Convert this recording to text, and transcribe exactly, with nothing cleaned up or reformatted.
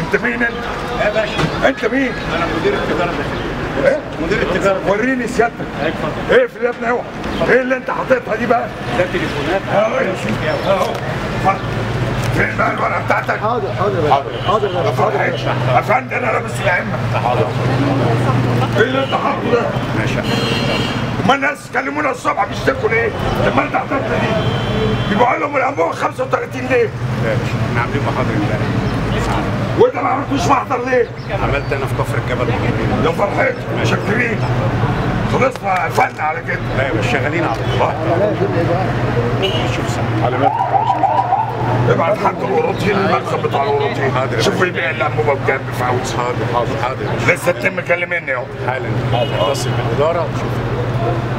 انت مين انت؟ يا باشا انت مين؟ انا مدير التجاره الداخليه. ايه؟ مدير التجاره. وريني سيادتك. اتفضل. اقفل يا ابني اوعى. ايه اللي انت حاططها دي بقى؟ ده تليفونات. اهو يا سيدي اهو. اتفضل. فين بقى الورقه بتاعتك؟ حاضر حاضر حاضر حاضر حاضر يا فندم انا لابس العمه. حاضر. ايه اللي انت حاطه ده؟ ماشي. امال الناس كلمونا الصبح بيشتكوا ليه؟ لما انت حطيتها دي بيبيعوا لهم الانبوبه خمسة وثلاثين ليه؟ لا يا باشا احنا عاملين محاضره امبارح. وانت ما عملتوش محضر ليه؟ عملت انا في كفر الجبل محاضرين. يا فرحتي متشكرين. خلصنا قفلنا على كده. لا يا باشا شغالين على الله. شوف سنة. علاماتك يا باشا. ابعت حد الوروطين المكتب بتاع الوروطين. حاضر. شوف يبيع الانبوبه بكام بفلوس. حاضر حاضر حاضر. لسه التم مكلمني اهو. حالا اتصل بالاداره وشوف.